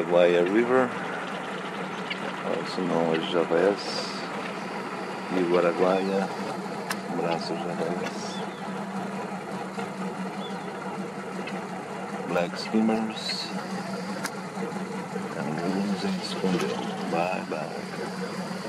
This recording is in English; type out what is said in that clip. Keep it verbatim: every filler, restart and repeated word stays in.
Araguaia River, also known as Javés, Rio Araguaia, Braço Javés. Black swimmers, cangurus em escondeu. Bye bye.